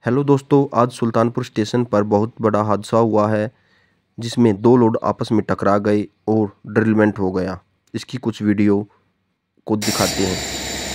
Hello दोस्तों, आज Sultanpur station पर बहुत बड़ा हादसा हुआ है जिसमें दो लोग आपस में टकरा गए और ड्रिलमेंट हो गया। इसकी कुछ वीडियो को दिखाते हैं।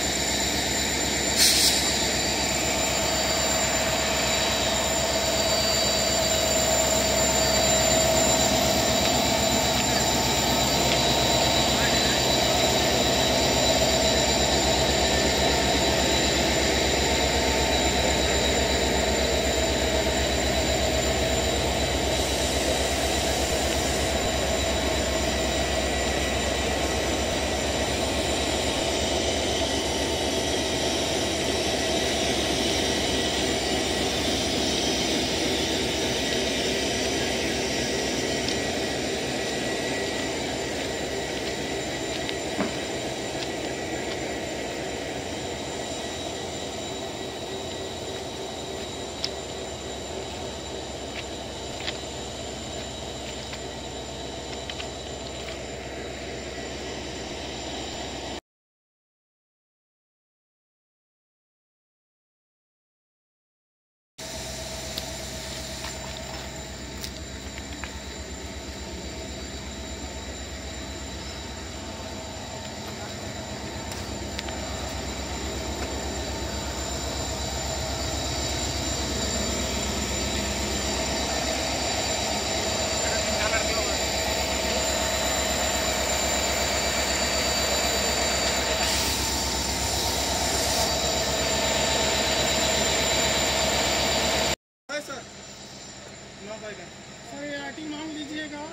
सर ये आईटी मांग लीजिएगा।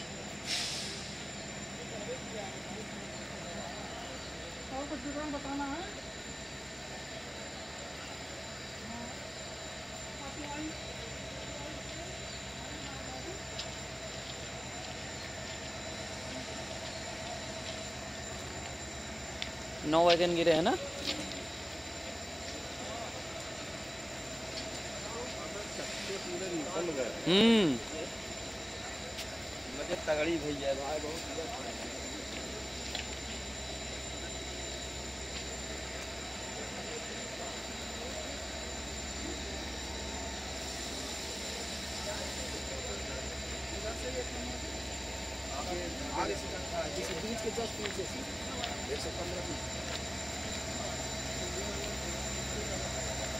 और कुछ विवरण बताना है? नौ वैगन गिरे हैं ना। मुझे तगड़ी भैया भाई बहुत आगे से बीच के जस्ट नीचे से 115